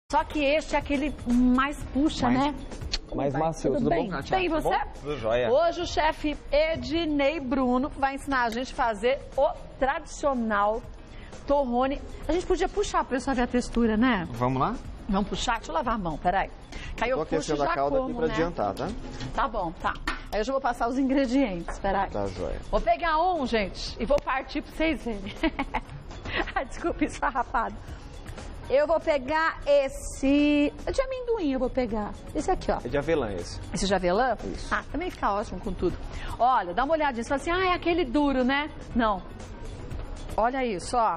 Só que este é aquele mais puxa, né? Mais macio, tudo bem? bom? Bem, e você? Tudo jóia. Hoje o chefe Ednei Bruno vai ensinar a gente a fazer o tradicional torrone. A gente podia puxar para pessoal ver a textura, né? Vamos lá? Vamos puxar? Deixa eu lavar a mão, peraí. Aí eu puxo e já a calda como, aqui pra né? adiantar, tá? Tá bom, tá. Aí eu já vou passar os ingredientes, peraí. Tá jóia. Vou pegar um, gente, e vou partir para vocês verem. Ai, desculpa, esfarrapado. Eu vou pegar esse... de amendoim eu vou pegar. Esse aqui, ó. É de avelã esse. Esse de avelã? Isso. Ah, também fica ótimo com tudo. Olha, dá uma olhadinha. Você fala assim, ah, é aquele duro, né? Não. Olha isso, ó.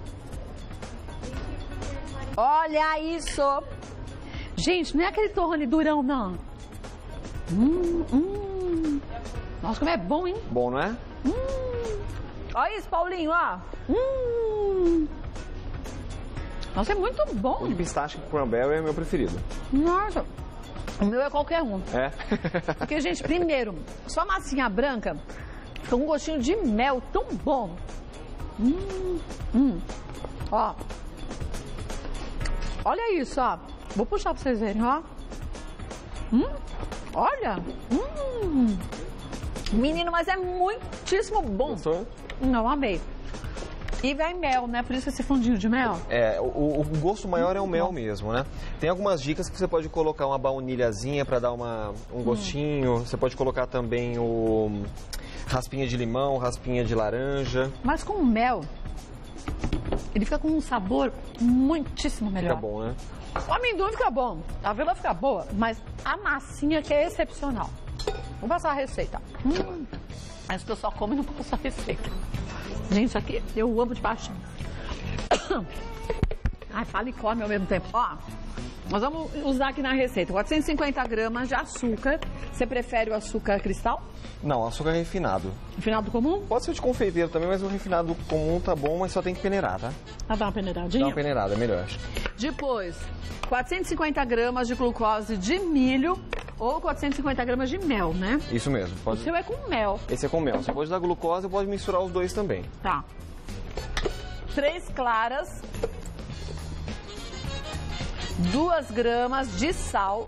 Olha isso. Gente, não é aquele torrone durão, não. Nossa, como é bom, hein? Bom, não é? Olha isso, Paulinho, ó. Nossa, é muito bom. O de pistache com cranberry é meu preferido. Nossa, o meu é qualquer um. É? Porque, gente, primeiro, só massinha branca fica com um gostinho de mel tão bom. Ó. Olha isso, ó. Vou puxar pra vocês verem, ó. Olha. Menino, mas é muitíssimo bom. Gostou? Não, amei. E vai mel, né? Por isso esse fundinho de mel. É, o gosto maior é o mel mesmo, né? Tem algumas dicas que você pode colocar uma baunilhazinha para dar um gostinho. Você pode colocar também o raspinha de limão, raspinha de laranja. Mas com mel, ele fica com um sabor muitíssimo melhor. Fica bom, né? O amendoim fica bom, a avela fica boa, mas a massinha que é excepcional. Vou passar a receita. Mas que eu só como e não passo a receita. Gente, isso aqui eu amo de paixão. Ai, fala e come ao mesmo tempo. Ó, nós vamos usar aqui na receita 450 gramas de açúcar. Você prefere o açúcar cristal? Não, açúcar refinado. Refinado comum? Pode ser de confeiteiro também, mas o refinado comum tá bom, mas só tem que peneirar, tá? Ah, dá uma peneiradinha? Dá uma peneirada, é melhor. Depois, 450 gramas de glucose de milho ou 450 gramas de mel, né? Isso mesmo. O Pode... seu é com mel. Esse é com mel. Você pode dar glucose ou pode misturar os dois também. Tá. 3 claras. 2 gramas de sal.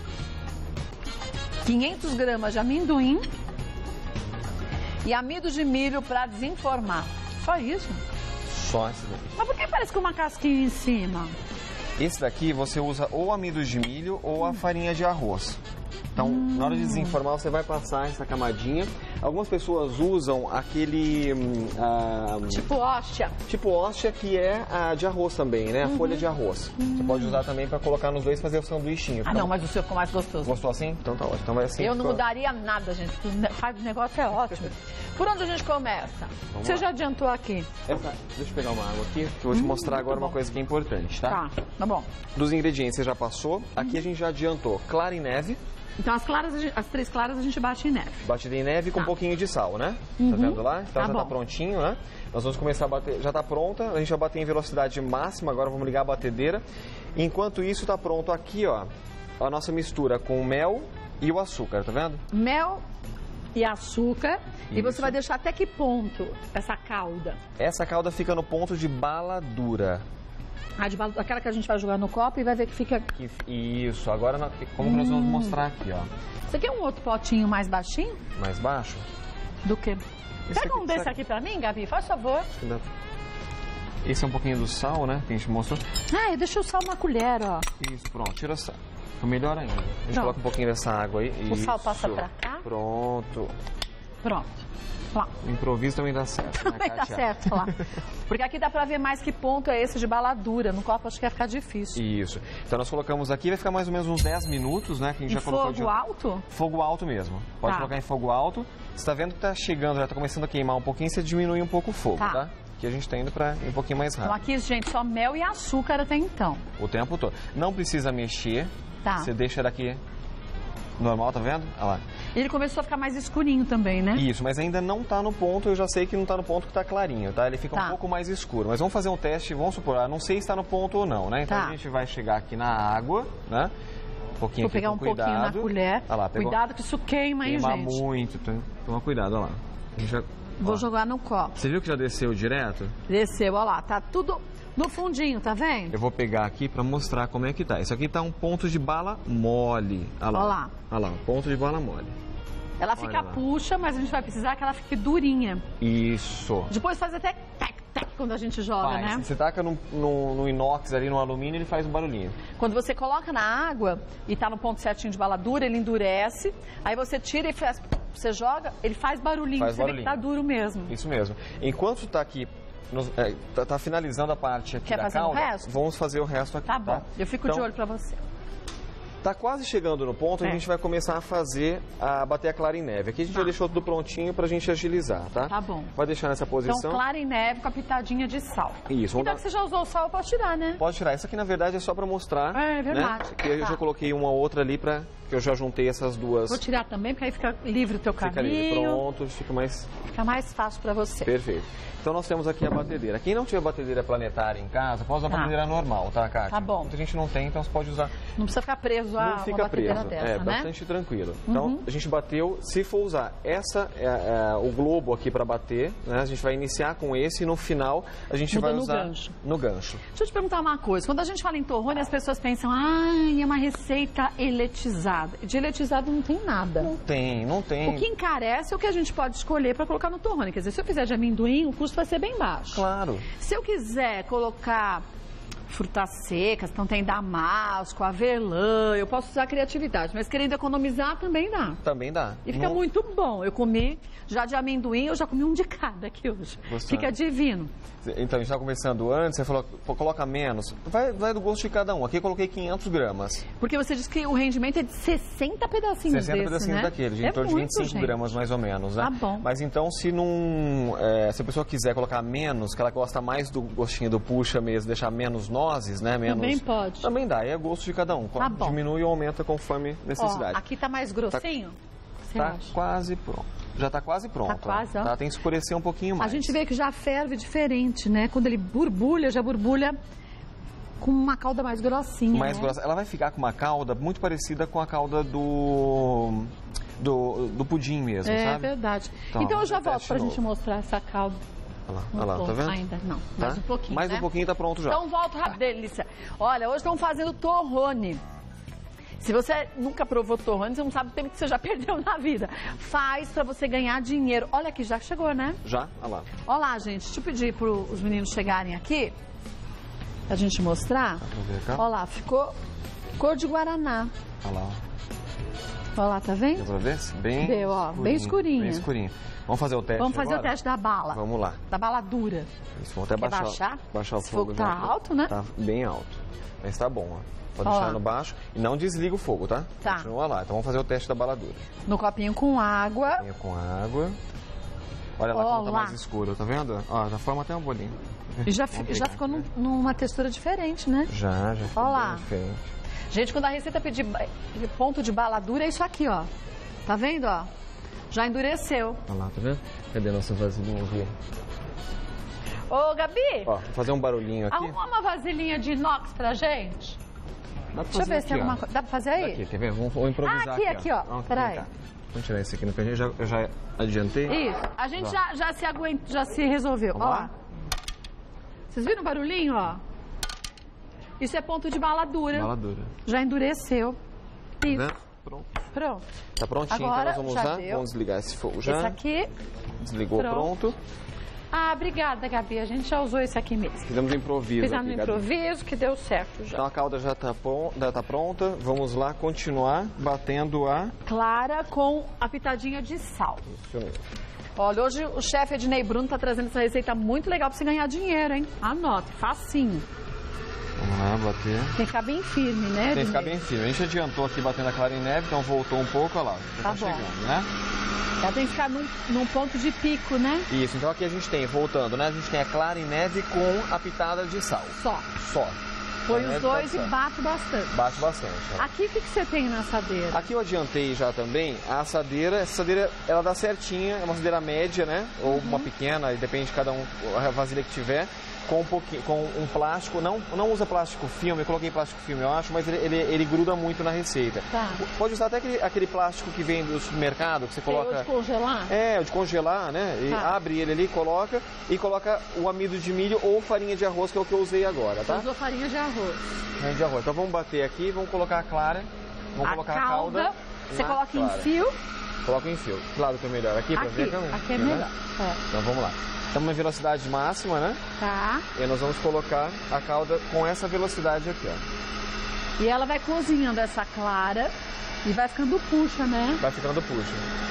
500 gramas de amendoim. E amido de milho para desenformar. Só isso? Só esse daqui. Mas por que parece com uma casquinha em cima? Esse daqui você usa ou amido de milho ou a farinha de arroz. Então, na hora de desenformar, você vai passar essa camadinha. Algumas pessoas usam aquele... Tipo hóstia. Tipo hóstia, que é a de arroz também, né? A folha de arroz. Você pode usar também para colocar nos dois e fazer o sanduichinho. Ah, não, mas o seu ficou mais gostoso. Gostou assim? Então tá ótimo. Então vai assim. Eu não mudaria nada, gente. O negócio é ótimo. Por onde a gente começa? Você lá. já adiantou aqui? Deixa eu pegar uma água aqui, que eu vou te mostrar agora uma coisa que é importante, tá? Tá bom. Dos ingredientes você já passou. Aqui a gente já adiantou clara em neve. Então as 3 claras a gente bate em neve. Batida em neve com um pouquinho de sal, né? Tá vendo lá? Então já tá prontinho, né? Nós vamos começar a bater. Já tá pronta, a gente vai bater em velocidade máxima, agora vamos ligar a batedeira. Enquanto isso tá pronto aqui, ó, a nossa mistura com o mel e o açúcar, tá vendo? Mel e açúcar. Isso. E você vai deixar até que ponto essa calda? Essa calda fica no ponto de baladura. Aquela que a gente vai jogar no copo e vai ver que fica... Isso, agora como que nós vamos mostrar aqui, ó. Você quer um outro potinho mais baixinho? Mais baixo? Do que? Pega aqui, um desse aqui pra mim, Gabi, faz favor. Esse é um pouquinho do sal, né, que a gente mostrou. Ah, eu deixo o sal na colher, ó. Isso, pronto, tira o sal. Fica melhor ainda. A gente coloca um pouquinho dessa água aí. O sal passa pra cá. Pronto. Pronto. Lá. O improviso também dá certo, né, Também dá Kátia? certo, lá. Porque aqui dá pra ver mais que ponto é esse de baladura. No copo acho que vai ficar difícil. Isso. Então nós colocamos aqui, vai ficar mais ou menos uns 10 minutos, né? Que a gente já colocou fogo alto? Fogo alto mesmo. Pode colocar em fogo alto. Você tá vendo que tá chegando, já tá começando a queimar um pouquinho, você diminui um pouco o fogo, tá? Que a gente tá indo pra ir um pouquinho mais rápido. Então aqui, gente, só mel e açúcar até então. O tempo todo. Não precisa mexer. Tá. Você deixa daqui normal, tá vendo? Olha lá. Ele começou a ficar mais escurinho também, né? Isso, mas ainda não tá no ponto, eu já sei que não tá no ponto que tá clarinho, tá? Ele fica um pouco mais escuro. Mas vamos fazer um teste, vamos supor, não sei se tá no ponto ou não, né? Então a gente vai chegar aqui na água, né? Um pouquinho Vou pegar um pouquinho na colher. Olha lá, pegou. Cuidado que isso queima, hein, gente? Queima muito, toma cuidado, olha lá. A gente já Vou jogar no copo. Você viu que já desceu direto? Desceu, olha lá, tá tudo No fundinho, tá vendo? Eu vou pegar aqui para mostrar como é que tá. Isso aqui tá um ponto de bala mole. Olha lá. Olha lá. Olha lá, um ponto de bala mole. Ela fica puxa, mas a gente vai precisar que ela fique durinha. Isso. Depois faz até tec quando a gente joga, né? Você taca no inox ali, no alumínio, ele faz um barulhinho. Quando você coloca na água e tá no ponto certinho de bala dura, ele endurece. Aí você tira e faz, você joga, ele faz barulhinho. Faz barulhinho. Vê que tá duro mesmo. Isso mesmo. Enquanto tá aqui, tá finalizando a parte aqui. Quer da fazer calda, o resto? Vamos fazer o resto aqui. Tá bom, eu fico de olho pra você. Tá quase chegando no ponto, a gente vai começar a bater a clara em neve. Aqui a gente já deixou tudo prontinho pra gente agilizar, tá? Tá bom. Vai deixar nessa posição. Então, clara em neve com a pitadinha de sal. Isso. Então, que você já usou o sal, eu posso tirar, né? Pode tirar. Isso aqui, na verdade, é só pra mostrar. É verdade. Né? Que eu já coloquei uma outra ali que eu já juntei essas duas. Vou tirar também, porque aí fica livre o teu caminho. Fica livre, pronto, fica mais fácil pra você. Perfeito. Então nós temos aqui a batedeira. Quem não tiver batedeira planetária em casa, pode usar a batedeira normal, tá, Kátia? Tá bom. Muita gente não tem, então você pode usar. Não precisa ficar preso a uma batedeira dessa, né? Bastante tranquilo. Então, a gente bateu, se for usar o globo aqui para bater, né? A gente vai iniciar com esse e no final a gente vai usar no gancho. Deixa eu te perguntar uma coisa. Quando a gente fala em torrone, as pessoas pensam, é uma receita eletizada. De eletizado não tem nada. Não tem. O que encarece é o que a gente pode escolher para colocar no torrone. Quer dizer, se eu fizer de amendoim, o custo vai ser bem baixo. Claro. Se eu quiser colocar frutas secas, então tem damasco, avelã, eu posso usar a criatividade, mas querendo economizar também dá. Também dá. E fica muito bom. Eu comi já de amendoim, eu já comi um de cada aqui hoje. Fica divino. Então, a gente estava conversando antes, você falou, coloca menos. Vai do gosto de cada um. Aqui eu coloquei 500 gramas. Porque você disse que o rendimento é de 60 pedacinhos 60 pedacinhos, né? Daquele, em torno de 25 gramas mais ou menos, né? Tá bom. Mas então, se a pessoa quiser colocar menos, que ela gosta mais do gostinho do puxa mesmo, deixar menos nozes, né? Também pode. Também dá, é gosto de cada um. Tá bom. Diminui ou aumenta conforme necessidade. Aqui tá mais grossinho? Tá quase pronto. Já tá quase pronto. Tá quase, ó. Tá, tem que escurecer um pouquinho mais. A gente vê que já ferve diferente, né? Quando ele borbulha, já borbulha com uma calda mais grossinha, mais grossa. Ela vai ficar com uma calda muito parecida com a calda do pudim mesmo, sabe? É verdade. Então eu já volto pra gente mostrar essa calda. Olha lá, tá vendo? Ainda não, mais um pouquinho, mais um pouquinho tá pronto já. Então volto rápido, delícia. Olha, hoje estamos fazendo torrone. Se você nunca provou torrone, você não sabe o tempo que você já perdeu na vida. Faz pra você ganhar dinheiro. Olha aqui, já chegou, né? Já, olha lá. Olha lá, gente, deixa eu pedir pros meninos chegarem aqui, pra gente mostrar. Olha lá, ficou cor de guaraná. Olha lá. Olha lá, tá vendo? Deu pra ver? Bem deu, ó, bem escurinho. Bem escurinho. Vamos fazer o teste Vamos fazer agora? o teste da bala. Vamos lá. Da bala dura. Isso, vamos até baixar o fogo. Tá alto, né? Tá bem alto. Mas tá bom, ó. Pode deixar no baixo e não desliga o fogo, tá? Tá. Continua lá. Então vamos fazer o teste da bala dura. No copinho com água. Copinho com água. Olha lá como tá mais escuro, tá vendo? Ó, já forma até um bolinho. E já ficou numa textura diferente, né? Já ficou bem diferente. Gente, quando a receita pedir ponto de bala dura, é isso aqui, ó. Tá vendo, ó? Já endureceu. Olha lá, tá vendo? Cadê a nossa vasilhinha aqui? Ô, Gabi! Ó, vou fazer um barulhinho aqui. Arruma uma vasilhinha de inox pra gente. Deixa eu ver se tem alguma coisa. Dá pra fazer aí? Aqui, quer ver? Vamos improvisar aqui, ó. Peraí. Vamos tirar esse aqui no cantinho. Eu já adiantei. Isso. A gente já se resolveu. Ó lá. Vocês viram o barulhinho, ó? Isso é ponto de bala dura. Bala dura. Já endureceu. Isso. Pronto. Tá prontinho, agora, então nós vamos usar. Vamos desligar esse fogo já. Esse aqui. Desligou, pronto. Ah, obrigada, Gabi. A gente já usou esse aqui mesmo. Fizemos um improviso. Fizemos um improviso que deu certo já. Então a calda já tá pronta. Vamos lá continuar batendo a clara com a pitadinha de sal. Isso mesmo. Olha, hoje o chefe Ednei Bruno tá trazendo essa receita muito legal pra você ganhar dinheiro, hein? Anote, facinho. Vamos lá, bater. Tem que ficar bem firme, né? Tem que ficar bem firme. A gente adiantou aqui batendo a clara em neve, então voltou um pouco, olha lá. Já tá chegando, né? Ela tem que ficar num ponto de pico, né? Isso, então aqui a gente tem, voltando, né? A gente tem a clara em neve com a pitada de sal. Só. Põe os dois e bate bastante. Bate bastante. Ó. Aqui o que você tem na assadeira? Aqui eu adiantei já também a assadeira. Essa assadeira, ela dá certinha, é uma assadeira média, né? Ou uma pequena, depende de cada um, a vasilha que tiver. com um plástico, não usa plástico filme, eu coloquei plástico filme, eu acho, mas ele gruda muito na receita. Tá. Pode usar até aquele plástico que vem do supermercado, que você coloca... O de congelar? É, o de congelar, né? E abre ele ali, coloca o amido de milho ou farinha de arroz, que é o que eu usei agora, tá? Você usou farinha de arroz. Farinha de arroz. Então vamos bater aqui, vamos colocar a clara, vamos colocar a calda. Você coloca em fio? Coloca em fio. Que lado que é melhor? Aqui pra ver a câmera? Aqui é melhor. Né? Então vamos lá. Estamos na velocidade máxima, né? Tá. E nós vamos colocar a calda com essa velocidade aqui, ó. E ela vai cozinhando essa clara e vai ficando puxa, né? Vai ficando puxa.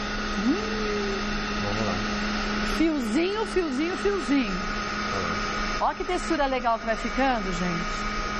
Vamos lá. Fiozinho, fiozinho, fiozinho. Olha que textura legal que vai ficando, gente.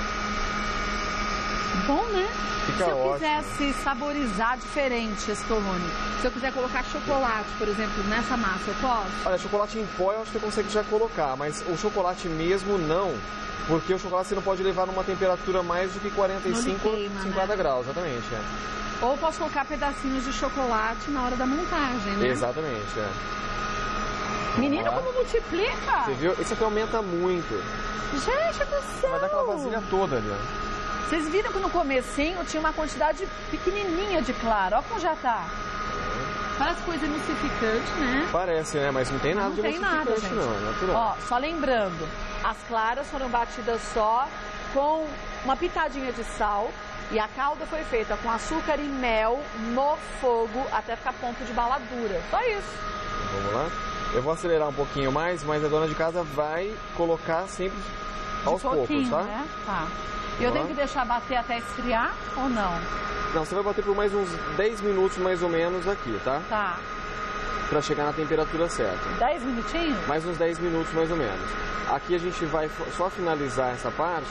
Bom, né? Fica Se eu ótimo. quisesse saborizar diferente esse torrone, se eu quiser colocar chocolate, por exemplo, nessa massa, eu posso? Olha, chocolate em pó eu acho que você consegue já colocar, mas o chocolate mesmo não, porque o chocolate você não pode levar numa temperatura mais do que 45, queima, 50 né? graus, exatamente. É. Ou posso colocar pedacinhos de chocolate na hora da montagem, né? Exatamente, é. Menino, como multiplica? Você viu? Isso aqui aumenta muito. Gente do céu! Vai dar aquela vasilha toda ali, ó. Vocês viram que no comecinho tinha uma quantidade pequenininha de clara. Olha como já tá. Parece coisa emulsificante, né? Parece, né? Mas não tem nada Não de tem nada, emulsificante, gente. não. É natural. Ó, só lembrando, as claras foram batidas só com uma pitadinha de sal e a calda foi feita com açúcar e mel no fogo até ficar ponto de baladura. Só isso. Vamos lá. Eu vou acelerar um pouquinho mais, mas a dona de casa vai colocar sempre aos poucos, tá? Né? Tá. E eu tenho que deixar bater até esfriar ou não? Não, você vai bater por mais uns 10 minutos mais ou menos aqui, tá? Tá. Pra chegar na temperatura certa. 10 minutinhos? Mais uns 10 minutos mais ou menos. Aqui a gente vai só finalizar essa parte.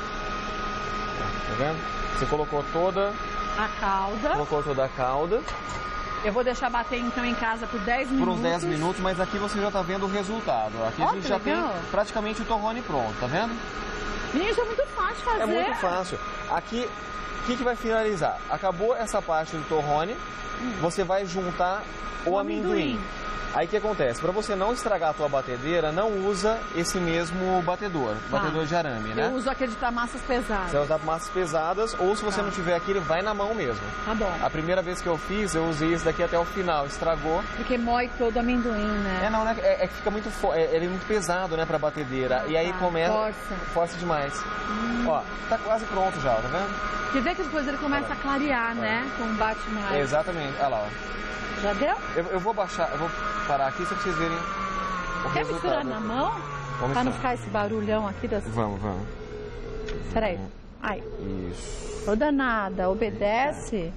Tá vendo? Você colocou toda a calda. Colocou toda a calda. Eu vou deixar bater então em casa por 10 minutos. Por uns 10 minutos, mas aqui você já tá vendo o resultado. Aqui a gente já tem praticamente o torrone pronto, tá vendo? Isso é muito fácil fazer. É muito fácil. Aqui, o que vai finalizar? Acabou essa parte do torrone, você vai juntar o amendoim. Aí o que acontece? Para você não estragar a tua batedeira, não usa esse mesmo batedor de arame, né? Eu uso aquele para massas pesadas. Você vai usar massas pesadas, ou se você não tiver aqui, ele vai na mão mesmo. Tá bom. A primeira vez que eu fiz, eu usei esse daqui até o final, estragou. Porque mói todo o amendoim, né? É, não, né? É que fica muito ele é muito pesado, né, pra batedeira. E aí começa... Força demais. Ó, tá quase pronto já, tá vendo? Quer ver que depois ele começa a clarear, né? Com bate mais. Exatamente. Olha lá, ó. Já deu? Eu vou baixar, eu vou parar aqui só pra vocês verem o Quer resultado. misturar na mão? Vamos pra não ficar esse barulhão aqui das... Vamos. Peraí. Ai. Isso. Ô danada, obedece.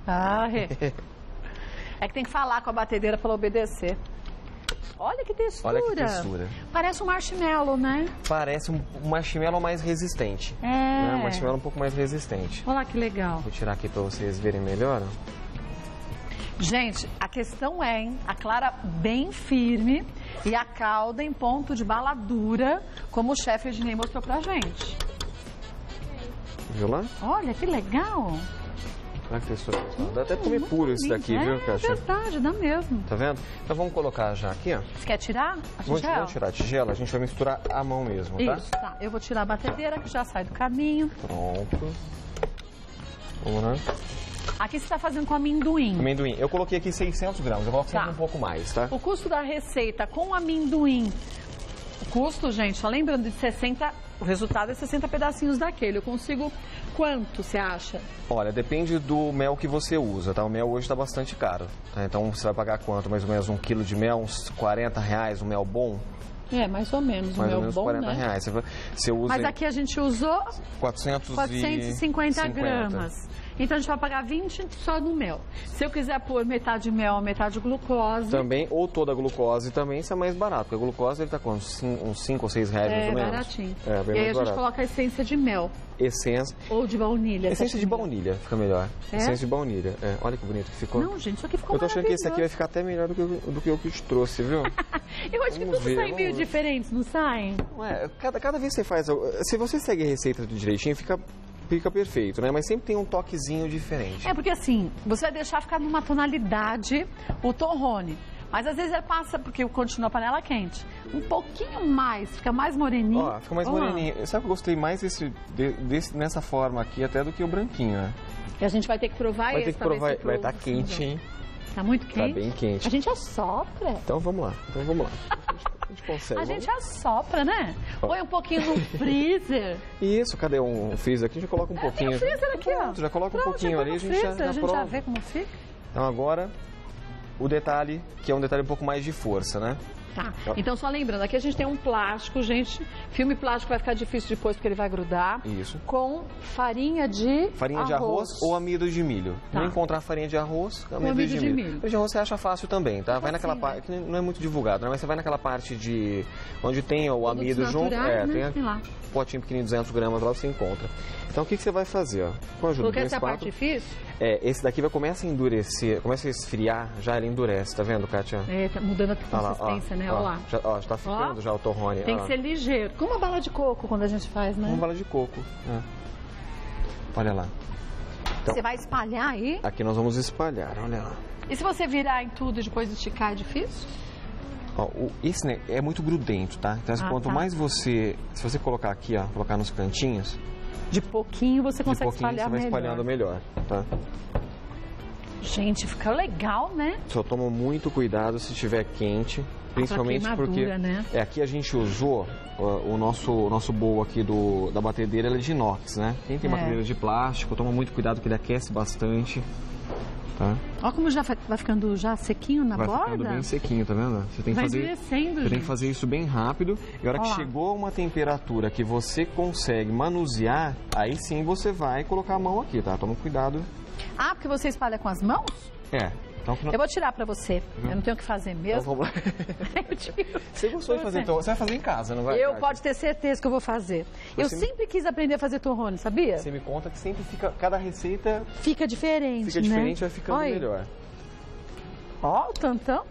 É que tem que falar com a batedeira pra ela obedecer. Olha que textura. Olha que textura. Parece um marshmallow, né? Parece um marshmallow mais resistente. É. Né? Um marshmallow um pouco mais resistente. Olha lá que legal. Vou tirar aqui pra vocês verem melhor. Gente, a questão é, hein? A clara bem firme e a calda em ponto de baladura, como o chefe Ednei mostrou pra gente. Viu lá? Olha, que legal. Olha que textura. Dá até pra comer puro isso daqui, viu, Kátia? É verdade, dá mesmo. Tá vendo? Então vamos colocar já aqui, ó. Você quer tirar a tigela? Vamos tirar a tigela, a gente vai misturar a mão mesmo, tá? Isso, tá. Eu vou tirar a batedeira que já sai do caminho. Pronto. Vamos lá. Aqui você está fazendo com amendoim. Amendoim. Eu coloquei aqui 600 gramas. Eu coloco sempre um pouco mais, tá? O custo da receita com amendoim. O custo, gente, só lembrando de 60... O resultado é 60 pedacinhos daquele. Eu consigo quanto, você acha? Olha, depende do mel que você usa, tá? O mel hoje está bastante caro, tá? Então você vai pagar quanto? Mais ou menos 1 quilo de mel, uns 40 reais, um mel bom? É, mais ou menos. Mais ou menos bom, 40 né? reais. Você usa Mas aqui a gente usou 450 gramas. Então a gente vai pagar 20 só no mel. Se eu quiser pôr metade mel, metade glucose... Também, ou toda a glucose também, isso é mais barato. Porque a glucose ele tá com uns 5 ou 6 reais mais ou menos. Baratinho. É, bem e aí mais a gente barato. coloca a essência de mel. Essência. Ou de baunilha. Essência de baunilha fica melhor. É? Essência de baunilha. É, olha que bonito que ficou. Não, gente, isso aqui ficou Eu tô achando que esse aqui vai ficar até melhor do que eu te trouxe, viu? Eu acho que tudo sai meio diferente, não sai? Ué, cada vez que você faz... Se você segue a receita direitinho, fica perfeito, né? Mas sempre tem um toquezinho diferente. É porque assim, você vai deixar ficar numa tonalidade o torrone. Mas às vezes ele passa, porque continua a panela quente. Um pouquinho mais, fica mais moreninho. Ó, fica mais moreninho. Sabe que eu gostei mais nessa forma aqui até do que o branquinho, né? E a gente vai ter que provar esse. Vai ter que provar, vai estar quente, hein? Tá muito quente? Tá bem quente. A gente assopra. Então vamos lá. A gente consegue. A gente assopra, né? Põe um pouquinho no freezer. Isso, cadê um freezer aqui? A gente coloca um pouquinho. Tem um freezer aqui, ó. Já coloca um pouquinho ali, a gente já vê como fica. Então agora, o detalhe, que é um detalhe um pouco mais de força, né? Tá, então só lembrando, aqui a gente tem um plástico, gente. Filme plástico vai ficar difícil depois porque ele vai grudar. Isso. Com farinha de arroz ou amido de milho. Tá. Não encontrar farinha de arroz, amido de milho. Amido de arroz você acha fácil também, tá? Vai naquela parte, que não é muito divulgado, né? Mas você vai naquela parte de onde tem o amido junto. Tem lá. Potinho pequenininho, 200 gramas, lá você encontra. Então o que você vai fazer? Ó? Com a ajuda porque essa é a parte difícil? Esse daqui vai começar a endurecer, começa a esfriar, já ele endurece, tá vendo, Kátia? Tá mudando a consistência, né? Olha lá. Já tá ficando já o torrone. Tem que ser ligeiro. Como uma bala de coco quando a gente faz, né? Uma bala de coco. Olha lá. Então, você vai espalhar aí? Aqui nós vamos espalhar, olha lá. E se você virar em tudo e depois esticar, é difícil? Esse né, é muito grudento, tá? Então quanto mais se você colocar aqui, ó, colocar nos cantinhos, de pouquinho você consegue espalhar melhor. Você vai espalhando melhor, tá? Gente, fica legal, né? Só toma muito cuidado se estiver quente, principalmente porque né? Aqui a gente usou o nosso bowl aqui da batedeira, ele é de inox, né? Quem tem batedeira de plástico, toma muito cuidado que ele aquece bastante. Tá? Olha como já vai ficando já sequinho na borda. Vai ficando bem sequinho, tá vendo? Você tem que fazer isso bem rápido. E a hora que chegou a uma temperatura que você consegue manusear, aí sim você vai colocar a mão aqui, tá? Toma cuidado. Ah, porque você espalha com as mãos? Então, eu vou tirar pra você. Eu não tenho o que fazer mesmo. Então, vamos lá. Eu tiro. Você gostou de fazer torrone? Você vai fazer em casa, não vai? Pode ter certeza que eu vou fazer. Eu sempre quis aprender a fazer torrone, sabia? Você me conta que sempre fica... Cada receita... Fica diferente, Fica diferente, vai ficando melhor. Ó, o tantão.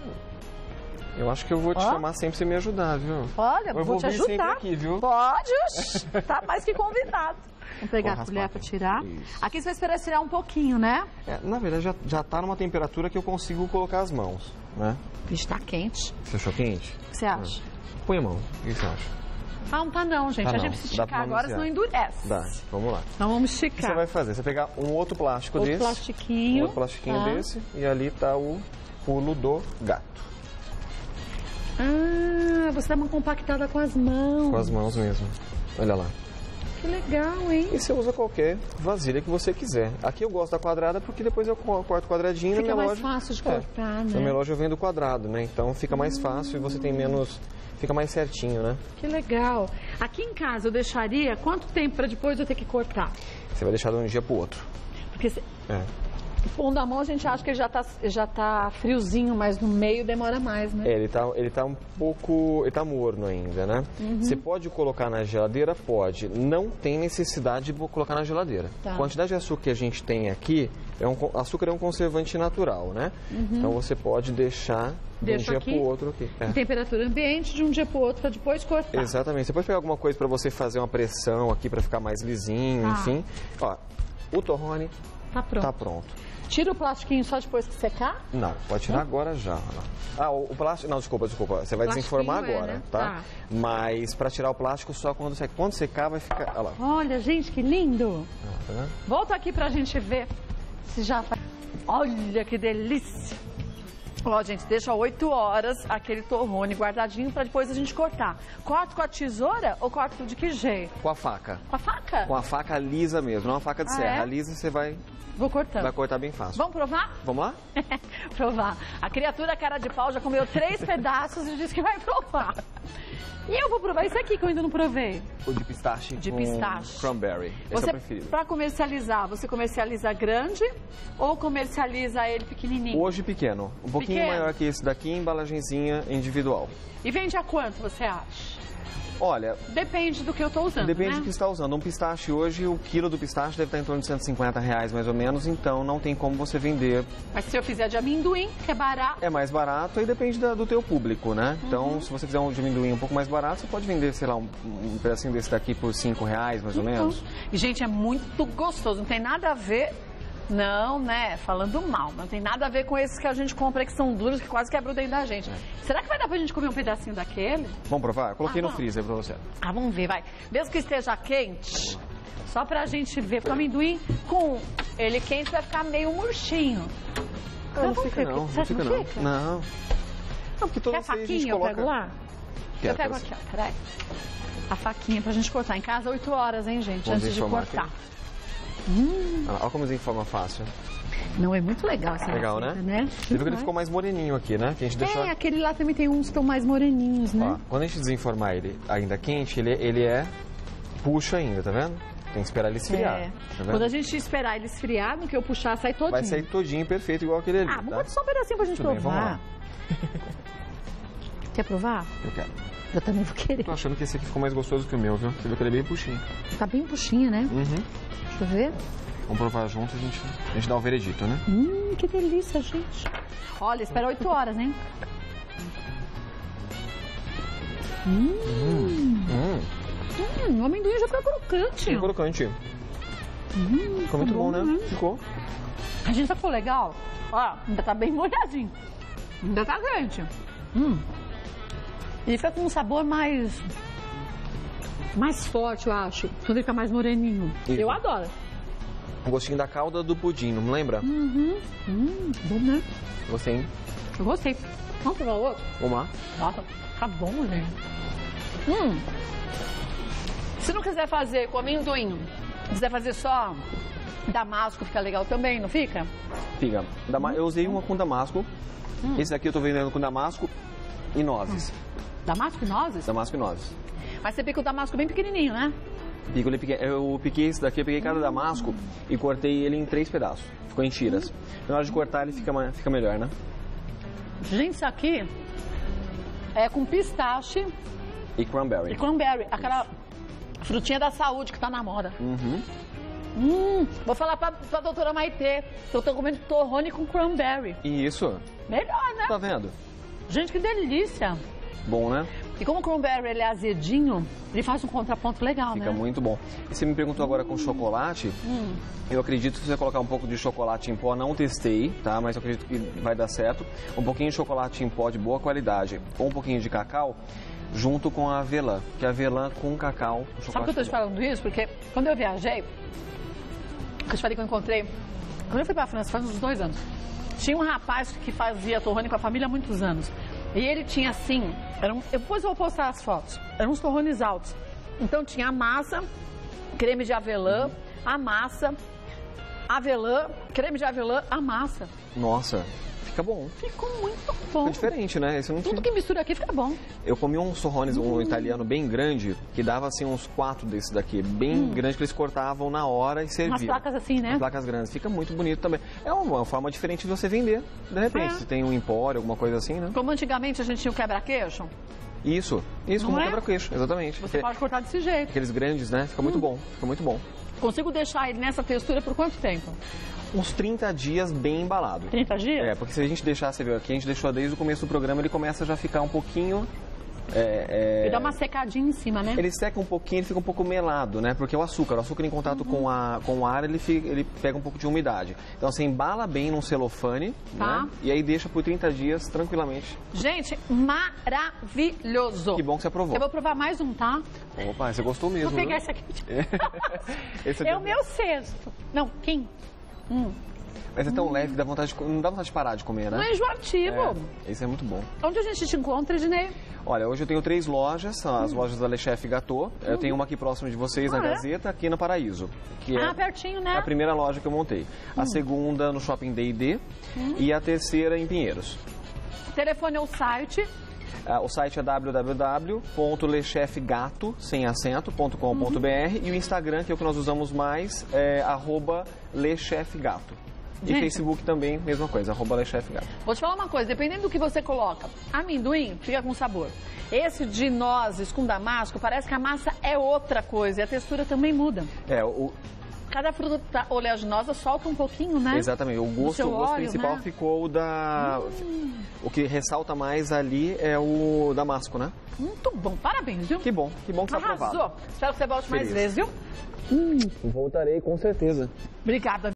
Eu acho que eu vou te chamar sempre pra você me ajudar, viu? Olha, eu vou te ajudar. Sempre aqui, viu? Pode, tá mais que convidado. Vamos pegar a colher para tirar. Isso. Aqui você vai esperar esfriar um pouquinho, né? Na verdade, já tá numa temperatura que eu consigo colocar as mãos, né? Vixe, tá quente. Você achou quente? O que você acha? Põe a mão. O que você acha? Não tá não, gente. A gente precisa esticar agora, senão endurece. Dá. Vamos lá. Então vamos esticar. O que você vai fazer? Você pegar um outro plástico desse. Plastiquinho. Outro plastiquinho desse. E ali tá o pulo do gato. Ah, você dá uma compactada com as mãos. Com as mãos mesmo. Olha lá. Que legal, hein? E você usa qualquer vasilha que você quiser. Aqui eu gosto da quadrada porque depois eu corto quadradinho. Fica na minha mais fácil de cortar, né? Na minha loja eu vendo quadrado, né? Então fica mais fácil e você tem menos... Fica mais certinho, né? Que legal. Aqui em casa eu deixaria quanto tempo para depois eu ter que cortar? Você vai deixar de um dia pro outro. Porque pondo a mão a gente acha que ele já tá friozinho, mas no meio demora mais, né? Ele tá um pouco... Ele tá morno ainda, né? Você pode colocar na geladeira? Pode. Não tem necessidade de colocar na geladeira. Tá. A quantidade de açúcar que a gente tem aqui, açúcar é um conservante natural, né? Então você pode deixar de um dia pro outro aqui. Em temperatura ambiente, de um dia pro outro, para depois cortar. Exatamente. Você pode pegar alguma coisa para você fazer uma pressão aqui, para ficar mais lisinho, enfim. Ó, o torrone tá pronto. Tira o plastiquinho só depois que secar? Não, pode tirar agora já. O plástico... Não, desculpa. Você vai desenformar agora, né? tá? Mas para tirar o plástico só quando secar vai ficar... Olha lá. Olha, gente, que lindo. Tá vendo? Volta aqui pra gente ver se já... Olha, que delícia. Ó, gente, deixa 8 horas aquele torrone guardadinho pra depois a gente cortar. Corta com a tesoura ou corta de que jeito? Com a faca. Com a faca? Com a faca lisa mesmo, não uma faca de serra. A lisa você vai... Vou cortando. Vai cortar bem fácil. Vamos provar? Vamos lá? Provar. A criatura cara de pau já comeu 3 pedaços e disse que vai provar. E eu vou provar isso aqui que eu ainda não provei. O de pistache. De pistache. Cranberry. Esse é o preferido. Para comercializar, você comercializa grande ou comercializa ele pequenininho? Hoje pequeno. Um pouquinho maior que esse daqui, embalagenzinha individual. E vende a quanto, você acha? Olha... Depende do que eu estou usando, Depende do que você está usando. Um pistache hoje, o quilo do pistache deve estar em torno de R$150 mais ou menos, então não tem como você vender. Mas se eu fizer de amendoim, que é barato... É mais barato e depende do teu público, né? Então, se você fizer um de amendoim um pouco mais barato, você pode vender, sei lá, um pedacinho desse daqui por R$5 mais ou menos. E, gente, é muito gostoso, não tem nada a ver Não, né? Falando mal. Não tem nada a ver com esses que a gente compra que são duros, que quase quebram o dente da gente. Será que vai dar pra gente comer um pedacinho daquele? Vamos provar? Coloquei no freezer pra você. Ah, vamos ver, vai. Mesmo que esteja quente, só pra gente ver. Porque o amendoim, com ele quente, vai ficar meio murchinho. Não fica não, não fica não. Não. Não, porque quer a faquinha? Eu pego lá? Eu pego aqui, ó. Peraí. A faquinha pra gente cortar. Em casa, 8 horas, hein, gente? Antes de cortar. Olha como desenforma fácil. Não, é muito legal essa legal, receita, né? Você viu que ele ficou mais moreninho aqui, né? Que a gente deixou... aquele lá também tem uns que estão mais moreninhos, né? Ó, quando a gente desenformar ele ainda quente, ele puxa ainda, tá vendo? Tem que esperar ele esfriar. Tá vendo? Quando a gente esperar ele esfriar, no que eu puxar, sai todinho. Vai sair todinho perfeito, igual aquele ali. Vamos botar só um pedacinho pra gente provar. Bem, vamos lá. Quer provar? Eu quero. Eu também vou querer. Tô achando que esse aqui ficou mais gostoso que o meu, viu? Você viu que ele é bem puxinho. Tá bem puxinho, né? Uhum. Deixa eu ver. Vamos provar junto e a gente dá o veredito, né? Que delícia, gente. Olha, espera 8 horas, hein? O amendoim já fica crocante. Ficou crocante. Ficou muito bom, né? Ficou. A gente ficou legal. Ó, ainda tá bem molhadinho. Ainda tá quente. Ele fica com um sabor mais forte, eu acho. Quando ele fica mais moreninho. Isso. Eu adoro. O gostinho da calda do pudim, não lembra? Bom, né? Gostei, hein? Eu gostei. Vamos provar o outro? Vamos lá. Nossa, tá bom, gente. Se não quiser fazer com amendoim, quiser fazer só damasco, fica legal também, não fica? Fica. Eu usei uma com damasco. Esse daqui eu tô vendendo com damasco e nozes. Damasco e nozes? Damasco e nozes. Mas você pica o damasco bem pequenininho, né? Eu piquei esse daqui, eu peguei cada damasco e cortei ele em 3 pedaços. Ficou em tiras. Na hora de cortar ele fica melhor, né? Gente, isso aqui é com pistache e cranberry. Aquela frutinha da saúde que tá na moda. Vou falar pra doutora Maitê que eu tô comendo torrone com cranberry. Isso. Melhor, né? Tá vendo? Gente, que delícia. Bom, né? E como o cranberry ele é azedinho, ele faz um contraponto legal, Fica né? muito bom. E você me perguntou agora com chocolate. Eu acredito que se você colocar um pouco de chocolate em pó, não testei, tá? Mas eu acredito que vai dar certo. Um pouquinho de chocolate em pó de boa qualidade ou um pouquinho de cacau junto com a avelã. Que a avelã com cacau... Sabe que eu tô te falando isso? Porque quando eu viajei, eu te falei que eu encontrei... Quando eu fui pra França, faz uns 2 anos, tinha um rapaz que fazia torrone com a família há muitos anos. E ele tinha assim, depois eu vou postar as fotos, eram uns torrones altos. Então tinha a massa, creme de avelã, a massa, avelã, creme de avelã, a massa. Nossa, fica bom. Ficou muito bom. Fica diferente, né? Esse não Tudo que mistura aqui fica bom. Eu comi uns torrones, um italiano bem grande, que dava assim uns 4 desses daqui, bem grande, que eles cortavam na hora e serviam. Umas placas assim, né? Umas placas grandes. Fica muito bonito também. É uma forma diferente de você vender, de repente. Se tem um empório, alguma coisa assim, né? Como antigamente a gente tinha o quebra-queijo. Isso, como quebra-queixo, exatamente. Você pode cortar desse jeito. Aqueles grandes, né? Fica muito bom, fica muito bom. Consigo deixar ele nessa textura por quanto tempo? Uns 30 dias bem embalado. 30 dias? É, porque se a gente deixar, você viu aqui, a gente deixou desde o começo do programa, ele começa a já ficar um pouquinho... Ele dá uma secadinha em cima, né? Ele seca um pouquinho, ele fica um pouco melado, né? Porque o açúcar em contato com o ar, ele pega um pouco de umidade. Então você embala bem num celofane, tá, né? E aí deixa por 30 dias tranquilamente. Gente, maravilhoso. Que bom que você aprovou. Eu vou provar mais um, tá? Opa, você gostou mesmo. Vou pegar esse aqui. Esse é o meu sexto. Não, quem? Mas é tão leve, não dá vontade de parar de comer, né? Não é enjoativo. Esse é muito bom. Onde a gente te encontra, Ednei? Olha, hoje eu tenho 3 lojas, são as lojas da Le Chef Gâteau. Eu tenho uma aqui próxima de vocês, na Gazeta, aqui no Paraíso. Que é pertinho, né? a primeira loja que eu montei. A segunda no Shopping D&D e a terceira em Pinheiros. O telefone é o site... O site é www.lechefgato.com.br e o Instagram, que é o que nós usamos mais, é @lechefgato. E Facebook também, mesma coisa, @lechefgato. Vou te falar uma coisa, dependendo do que você coloca, amendoim fica com sabor. Esse de nozes com damasco, parece que a massa é outra coisa e a textura também muda. Cada fruta oleaginosa solta um pouquinho, né? Exatamente. O gosto principal, né? Ficou o da... O que ressalta mais ali é o damasco, né? Muito bom. Parabéns, viu? Que bom que está aprovado. Espero que você volte mais vezes, viu? Voltarei, com certeza. Obrigada.